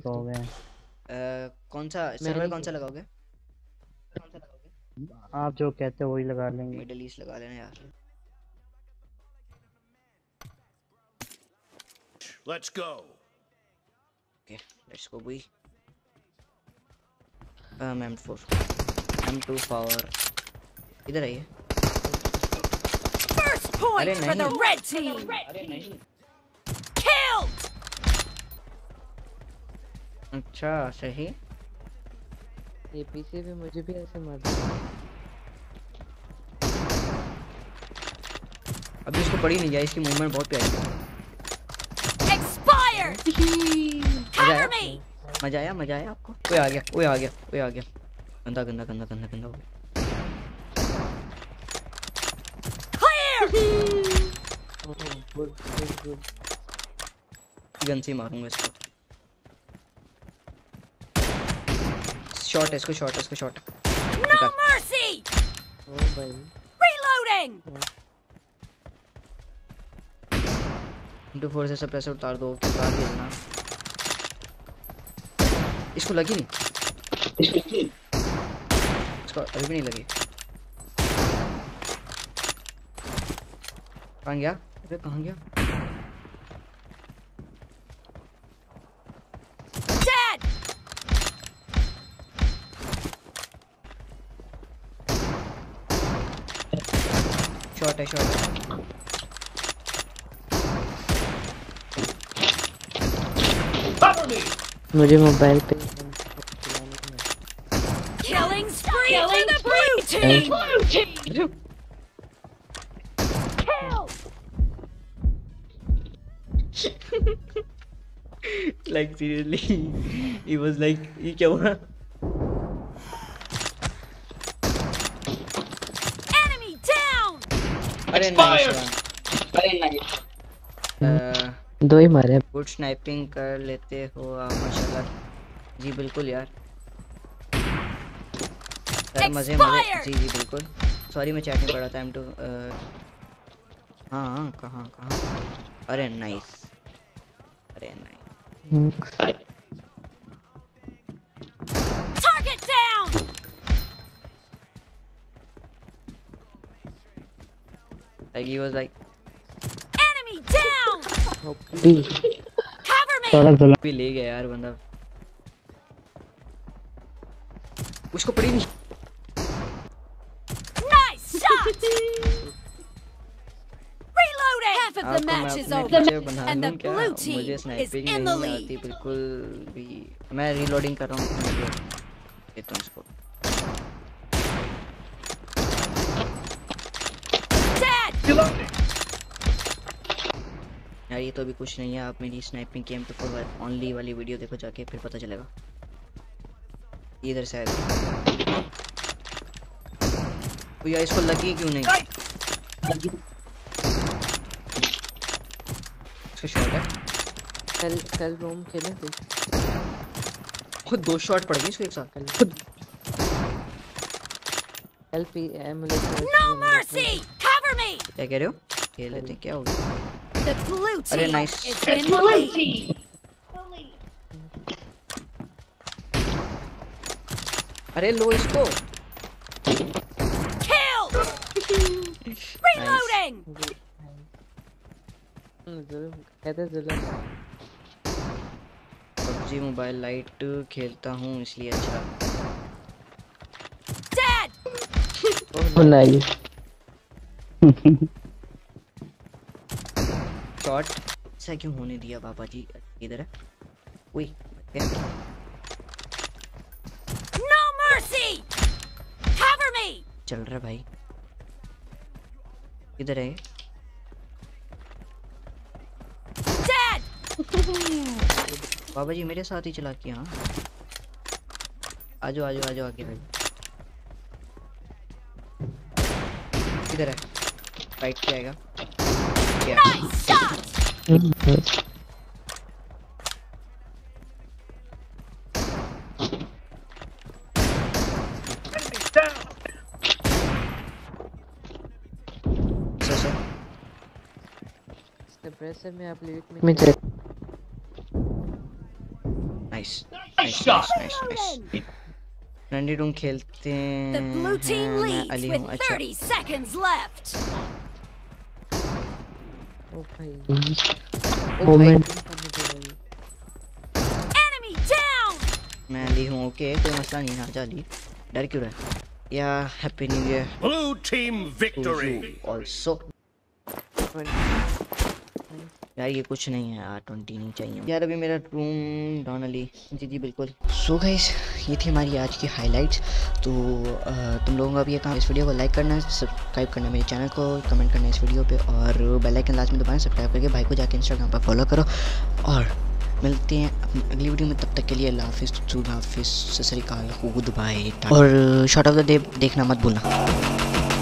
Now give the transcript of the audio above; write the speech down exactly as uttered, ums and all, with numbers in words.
हो गए। कौन सा सर्वर कौन सा लगाओगे? कौन सा लगाओगे? आप जो कहते हो वही लगा लेंगे। मिडिल ईस्ट लगा लेना यार। Let's go. Okay, let's go boy. Um, M four, M two power. इधर आइए। First point for the red team. अरे नहीं। Killed. अच्छा सही। ये पीछे भी मुझे भी ऐसे मार दिया। अभी इसको पड़ी नहीं जाए, इसकी मूवमेंट बहुत प्यारी है। Expired. Cover me. मजा आया मजा आया आपको? कोई आ गया कोई आ गया कोई आ गया। गंदा गंदा गंदा गंदा गंदा हो गया। गन से मारूंगा इसको। शॉट है इसको शॉट है इसको शॉट। No mercy. ओ भाई Reloading. इंटू फोर से सप्रेसर उतार दो के बाद देना। इसको लगी नहीं, इसको अभी भी नहीं लगी। कहाँ गया? अबे कहाँ गया? Dead. शॉट है शॉट है। मुझे मोबाइल पे Killing spree for the blue team. Kill. Like seriously, he was like, ये क्या हुआ? Enemy down. अरे नाइस अरे नाइस। दो ही मारे। गुड स्नाइपिंग कर लेते हो आप माशाल्लाह। जी बिल्कुल यार। यार मजे मजे जी जी बिल्कुल। सॉरी मैं चैट नहीं पढ़ा था। एम टू हाँ हाँ कहाँ कहाँ? अरे नाइस अरे nice. Target down. Like he was like Enemy down. Cover me. भी ले गया यार बंदा। उसको पड़ी नहीं। Nice shot. Reloading. Half of the match is over, and the blue team is in the lead. बिल्कुल भी मैं रीलोडिंग कर रहा हूँ। देता हूँ इसको। Dead. यार ये तो अभी कुछ नहीं है। आप मेरी स्नाइपिंग की एम टू फोर ओनली वाली वीडियो देखो जाके, फिर पता चलेगा। इधर से आएगा। तो यार इसको लगी क्यों नहीं? इसका शॉट है। कल कल रूम खेले थे। खुद दो शॉट पड़ गई इसको एक साथ। खुद कल पी एमुलेट। No mercy. Cover me. क्या कह रहे हो? खेल लेते हैं क्या हो गया? The blue अरे team nice. is in the lead. अरे लो इसको। Kill. Reloading. कहते जुलम। पबजी मोबाइल लाइट खेलता हूँ इसलिए अच्छा। Dead. ओ नाइस। शॉट ऐसा क्यों होने दिया बाबा जी? इधर है कोई? No mercy. Cover me. चल रहा भाई। इधर है। Dead. बाबा जी मेरे साथ ही चला के। हाँ आजो आजो आजो आगे भाई। इधर है राइट पे आएगा। Nice shot. प्रेशर में आप लिमिट में check. Nice nice nice nice nice. रंडी रूम खेलते The blue team हैं, मैं leads अली with हूँ। अच्छा thirty seconds left. ओ भाई ओ भाई मोमेंट Enemy down. मैं अली हूँ। ओके कोई मसला नहीं है, आजा अली, डर क्यों रहा है? या happy new year Blue team victory. Also. यार ये कुछ नहीं है यार, ट्वेंटी नहीं चाहिए यार अभी मेरा रूम डॉन अली। जी जी बिल्कुल। सो गाइस ये थी हमारी आज की हाइलाइट्स। तो आ, तुम लोगों का भी ये काम, इस वीडियो को लाइक करना है, सब्सक्राइब करना है मेरे चैनल को, कमेंट करना है इस वीडियो पे, और बेल आइकन लास्ट में दबाएं, सब्सक्राइब करके भाई को जाके इंस्टाग्राम पर फॉलो करो। और मिलते हैं अपनी अगली वीडियो में, तब तक के लिए अल्लाह हाफिज़, हाफिज़, सत श्री अकाल, गुड बाय, और शॉट ऑफ द डे देखना मत भूलना।